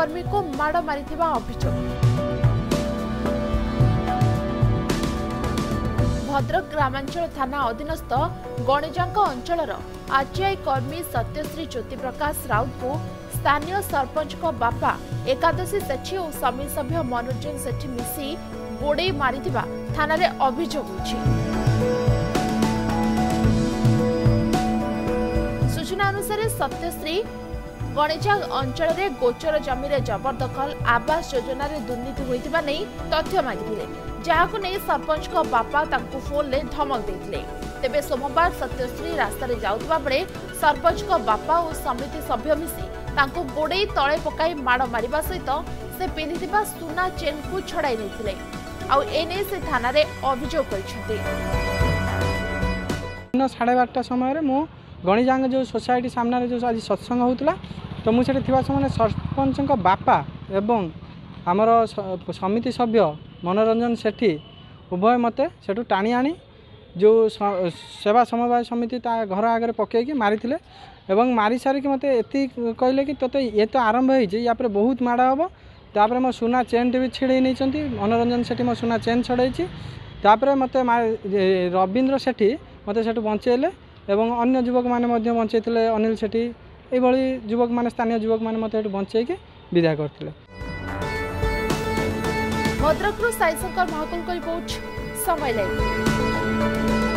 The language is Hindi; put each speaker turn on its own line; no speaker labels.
कर्मी को माड़ मारिथिबा अभियोग। भद्रक ग्रामांचल थाना अधीनस्थ गणेजांक अंचलर आरटीआई कर्मी सत्यश्री ज्योति प्रकाश राउत को स्थानीय सरपंच को बापा एकादशी सेठी और समिति सभ्य मनोरंजन सेठी मिसी गोड़े मारिथिबा थाना रे अभियोग होछि। सूचना अनुसार सत्यश्री गणेजा अंचल रे गोचर जमी रे जबरदखल आवास योजना रे दुर्नीति होइतिबा नै तथ्य मागिथिले, जहाको नै सरपंच को बापा तांको फोन ले धमक देथिले। तेबे सोमवार सत्यश्री रास्ता रे जाउतबा बेले सरपंच को बापा और समिति सभ्य मिसी तांको गोड़े तळे पकाई माड़ मारिबा सहित से पिंधिथिबा सुना चेन को छड़ाई नेथिले। आउ एने से थाना रे अभियोग करिसथि।
12:30 समय रे मु गणिजांग जो सोसाइटी सामने जो आज सत्संग होउतला तो मुझे समय सरपंच बापा एवं आमर समिति सभ्य मनोरंजन सेठी उभय मते सेठू टाणी आनी जो सेवा समवाय समिति घर आगे पकईकि मारी एवं मारी सारिक मत एति कहले कि तोते ये तो आरंभ हो बहुत माड़ हम तापर मो सुना चेन टे भी छिड़े नहीं मनोरंजन सेठी मो सुना चेन छड़ाई तापर मत रवींद्र सेठी मत सेठू बंचेले एवं अन्य युवक मैंने बंचेले अनिल सेठी ये युवक मैंने स्थानीय युवक मैंने बंचेकी विदा करते।
Bhadrak Sai Shankar Mahakul report Samay live.